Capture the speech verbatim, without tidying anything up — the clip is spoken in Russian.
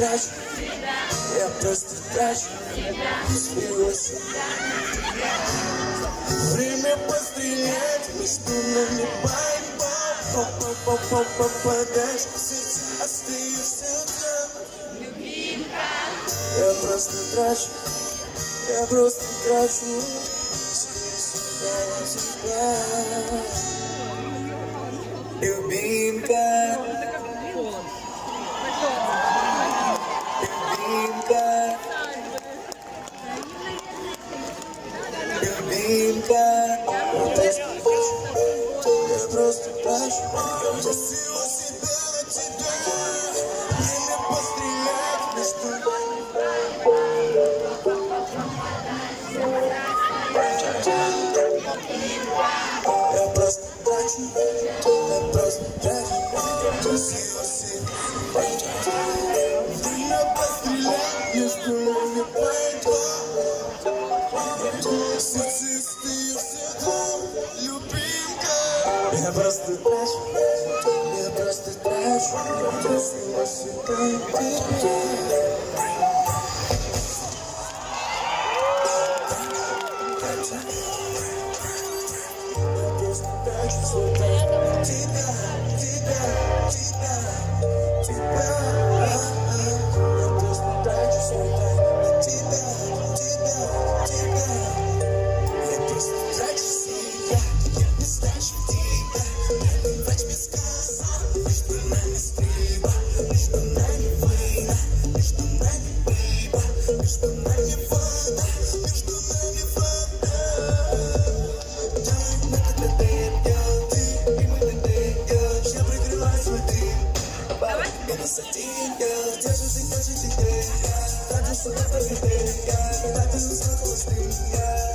трачу, я просто трачу своего себя. Время пострелять между нами борьба. Попадаешь в сердце, остаешься там. Любимка. Я просто трачу, я просто трачу себя, себя. Любимка. Любимка. Любимка. Я просто трачу, я сила себя на тебя. Время пострелять между нами. Я просто трачу, я просто трачу, я сила себя. Время пострелять между нами. Сердце остаешься там, любимка. Я просто трачу, я просто трачу, я сила себя. Тебя, тебя, тебя, тебя. Я просто трачу свой тайм на тебя, тебя, тебя. Я просто трачу себя, я не трачу тебя. Плачь без сказа, между нами стрельба, между нами война, между нами рыба, между нами вода, между нами вода. Делай на КТД, я прикрываю свой дым. Минус один, я держусь и держи тебе. Так же сюда поведай, я так же сколько стыд, я.